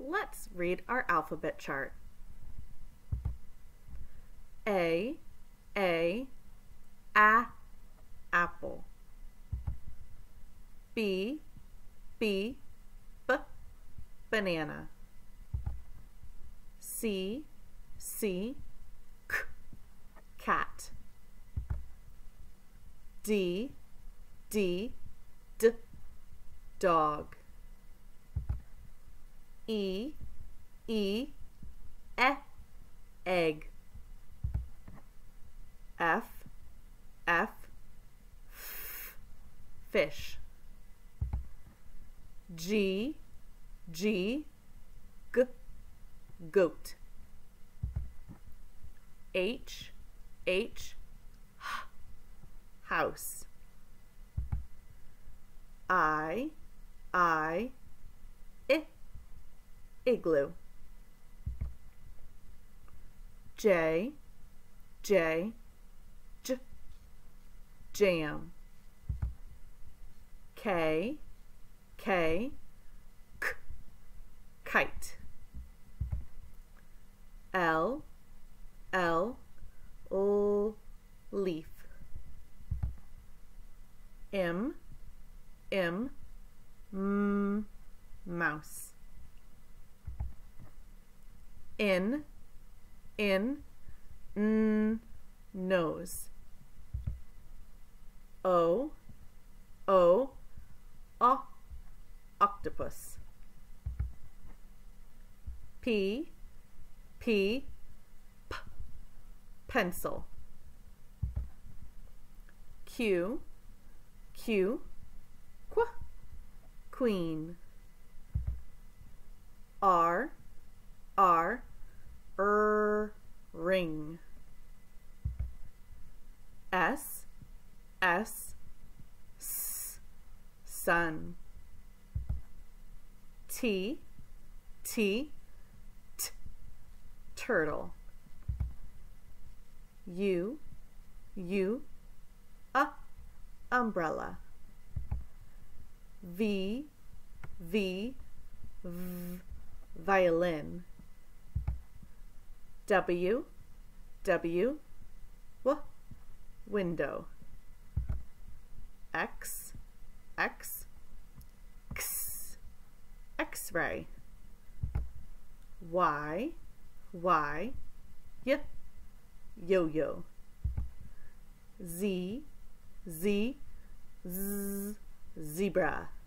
Let's read our alphabet chart. A, apple. B, banana. C, cat. D, dog. E, egg. F, fish. G, goat. H, house. I, igloo. J, jam. K, kite. L, leaf. M, mouse. N, nose. O, octopus. P, pencil. Q, queen. R, ring. S, sun. T, turtle. U, umbrella. V, violin. W, window. X, X-ray. Y, yo-yo. Z, zebra.